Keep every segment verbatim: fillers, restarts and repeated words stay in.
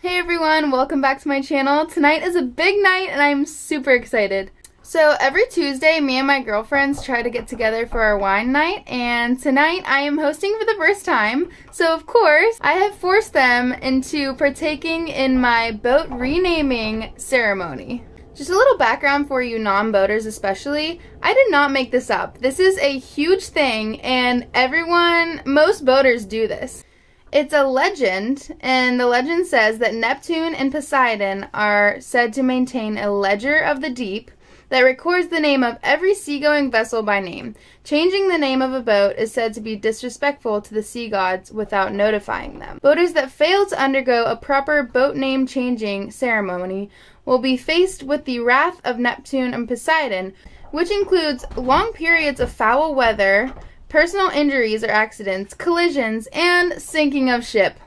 Hey everyone, welcome back to my channel. Tonight is a big night and I'm super excited. So every Tuesday, me and my girlfriends try to get together for our wine night, and tonight I am hosting for the first time. So of course, I have forced them into partaking in my boat renaming ceremony. Just a little background for you non-boaters especially, I did not make this up. This is a huge thing and everyone, most boaters do this. It's a legend, and the legend says that Neptune and Poseidon are said to maintain a ledger of the deep that records the name of every seagoing vessel by name. Changing the name of a boat is said to be disrespectful to the sea gods without notifying them. Boaters that fail to undergo a proper boat name changing ceremony will be faced with the wrath of Neptune and Poseidon, which includes long periods of foul weather, personal injuries or accidents, collisions, and sinking of ship.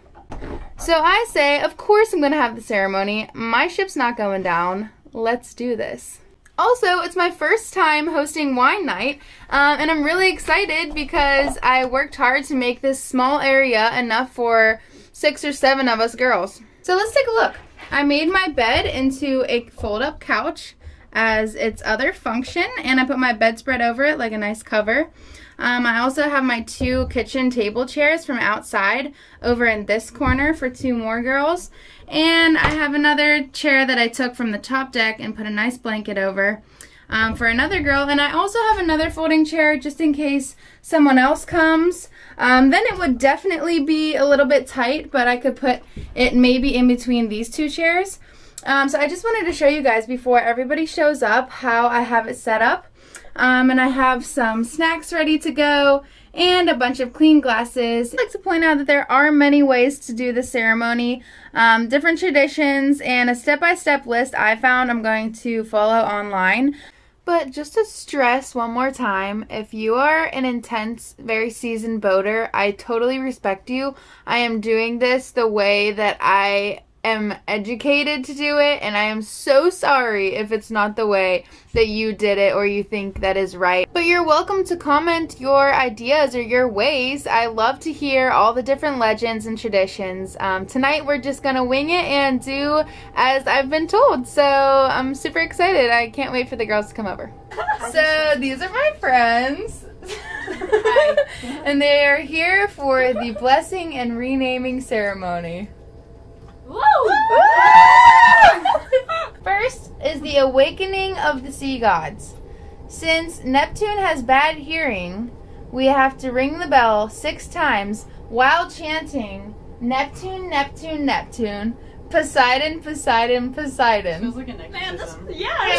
So I say, of course I'm going to have the ceremony. My ship's not going down. Let's do this. Also, it's my first time hosting wine night, um, and I'm really excited because I worked hard to make this small area enough for six or seven of us girls. So let's take a look. I made my bed into a fold-up couch as its other function, and I put my bedspread over it like a nice cover. Um, I also have my two kitchen table chairs from outside over in this corner for two more girls. And I have another chair that I took from the top deck and put a nice blanket over um, for another girl. And I also have another folding chair just in case someone else comes. Um, then it would definitely be a little bit tight, but I could put it maybe in between these two chairs. Um, so I just wanted to show you guys before everybody shows up how I have it set up. Um, and I have some snacks ready to go and a bunch of clean glasses. I'd like to point out that there are many ways to do the ceremony, um, different traditions, and a step-by-step list I found I'm going to follow online. But just to stress one more time, if you are an intense, very seasoned boater, I totally respect you. I am doing this the way that I am educated to do it, and I am so sorry if it's not the way that you did it or you think that is right. But you're welcome to comment your ideas or your ways. I love to hear all the different legends and traditions. Um, tonight we're just gonna wing it and do as I've been told, so I'm super excited. I can't wait for the girls to come over. So these are my friends. And they are here for the blessing and renaming ceremony. Woo! First is the awakening of the sea gods. Since Neptune has bad hearing, we have to ring the bell six times while chanting Neptune, Neptune, Neptune, Poseidon, Poseidon, Poseidon. Feels like an exorcism. Man, this, yeah,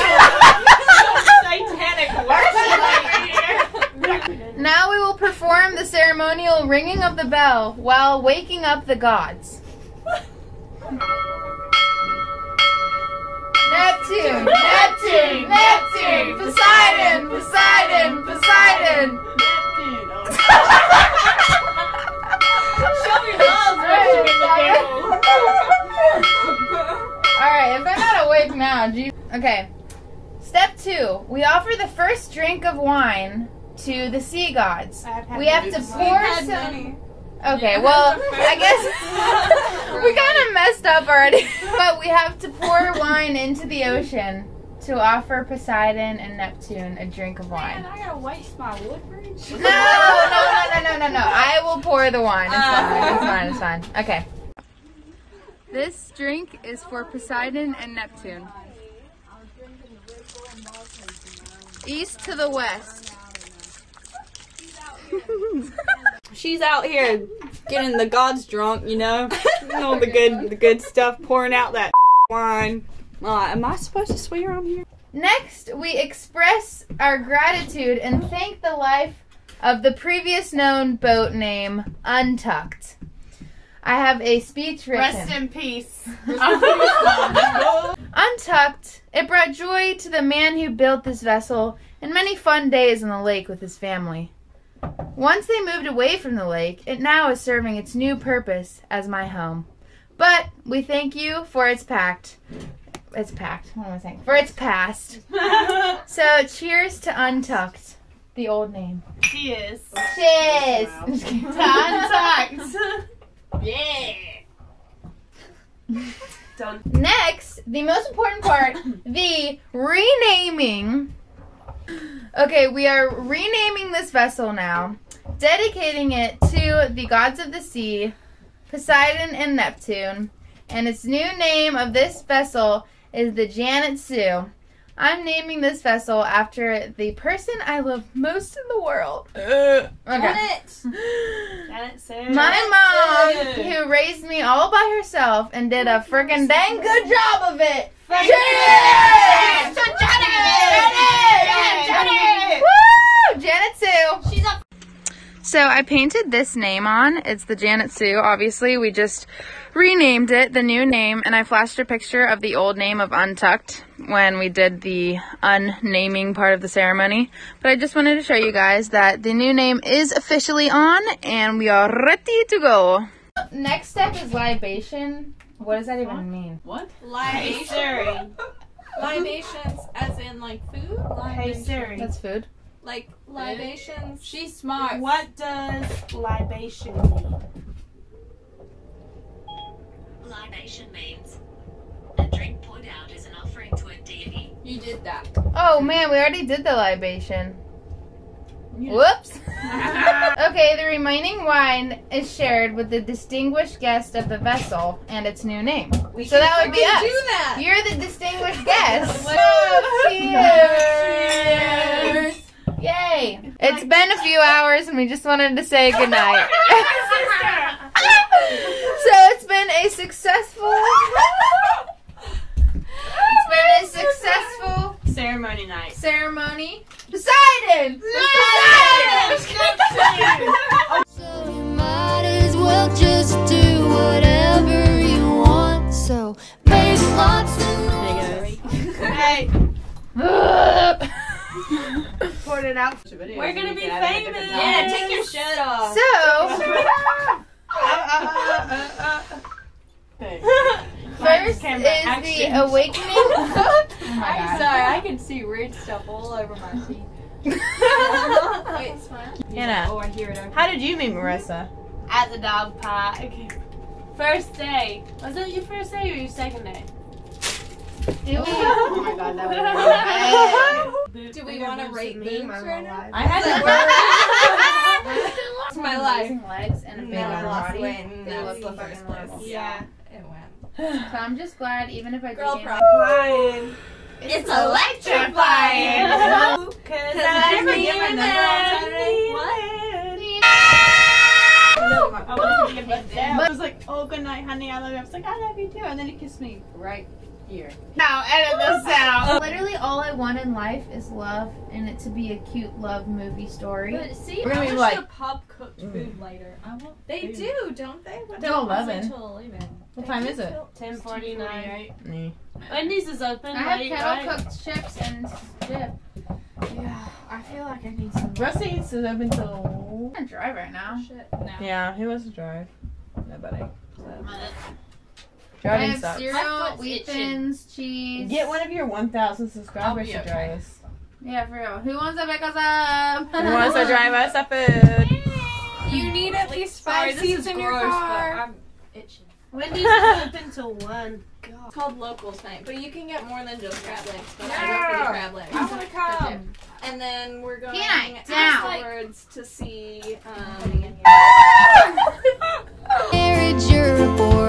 satanic worship right here. Now we will perform the ceremonial ringing of the bell while waking up the gods. Neptune, Neptune, Neptune, Poseidon, Poseidon, Poseidon. Neptune. Show me love, right? Alright, if I'm not awake now, geez. Okay. Step two. We offer the first drink of wine to the sea gods. We have to pour some... Okay, well, I guess we kind of messed up already. But we have to pour wine into the ocean to offer Poseidon and Neptune a drink of wine. Man, I gotta waste my wood bridge. No, no, no, no, no, no, no. I will pour the wine. It's fine. It's fine. It's fine. Okay. This drink is for Poseidon and Neptune. East to the west. She's out here getting the gods drunk, you know, all the good, the good stuff, pouring out that wine. Uh, am I supposed to swear on here? Next, we express our gratitude and thank the life of the previous known boat name, Untucked. I have a speech written. Rest in peace. Untucked, it brought joy to the man who built this vessel and many fun days on the lake with his family. Once they moved away from the lake, it now is serving its new purpose as my home. But we thank you for its pact. It's packed. What am I saying? For its past. So cheers to Untucked, the old name. Cheers. Cheers. Wow. To Untucked. Yeah. Done. Next, the most important part, the renaming. Okay, we are renaming this vessel now, dedicating it to the gods of the sea, Poseidon and Neptune, and its new name of this vessel is the Janet Sue. I'm naming this vessel after the person I love most in the world. Uh, okay. Janet! Janet Sue. My mom, who raised me all by herself and did a freaking dang good job of it. Janet! Janet! Janet! Woo! Janet Sue. She's up. So I painted this name on. It's the Janet Sue. Obviously, we just renamed it, the new name, and I flashed a picture of the old name of Untucked when we did the unnaming part of the ceremony. But I just wanted to show you guys that the new name is officially on, and we are ready to go. Next step is libation. What does that even mean? What? Libation. Libations as in like food? Hey Siri. That's food. Like libations. She's smart. What does libation mean? Libation means a drink poured out as an offering to a deity. You did that. Oh man, we already did the libation. Yeah. Whoops. Okay, the remaining wine is shared with the distinguished guest of the vessel and its new name. We So that would be us. do that. You're the distinguished guest. Cheers. Cheers. Yay. It's been a few hours and we just wanted to say goodnight. So it's been a successful It's been a successful Ceremony night. ceremony. Poseidon! Poseidon! So you might as well just do whatever you want. So make lots of noise. Hey. Poured it out. We're gonna be famous. Yeah, take your shirt off. So, first is the awakening. Oh my I'm god. sorry, I can see weird stuff all over my feet. Wait, it's fine. Hannah, Oh, I hear it. Okay. how did you meet Marissa? At the dog park. First day. Was it your first day or your second day? Do we? Oh my god, that was Do we want to rate boobs right now? I had It's my life. Legs and a big No, on I lost body. weight in They that look was the fucking first place. horrible. Yeah, it went. So I'm just glad, even if I Girl do gain pride. It's electrifying. Cause I I never mean get my number on Saturday. What? I wanted to get my dad. I was like, oh, good night, honey, I love you. I was like, I love you too. And then he kissed me right here. Now, edit this out. Literally, all I want in life is love, and it to be a cute love movie story. But see, We're gonna I be wish like- the pub cooked food later. I want. They food. do, don't they? What Till time is it eleven. till eleven? What They time do is it? till- ten forty-nine. Me. Wendy's is open. I have late, kettle right? cooked chips and dip. Yeah, I feel like I need some. Rusty eats it up until. I'm gonna drive right now. Shit. No. Yeah, he wants to drive. Nobody. I Driving have sucks. cereal, My foot's wheat itching. thins, cheese. Get one of your one thousand subscribers I'll to be drive okay. us. Yeah, for real. Who wants to pick us up? Who wants to drive us a food? You need at least five Sorry, this seats is in your gross, car. but I'm itching. Wendy's is open till one. It's called locals night, but you can get more than just crab legs. But I Yeah. go for the crab legs. I want to come. And then we're going Can I? Down. afterwards to see. Um, Marriage, you're a bore.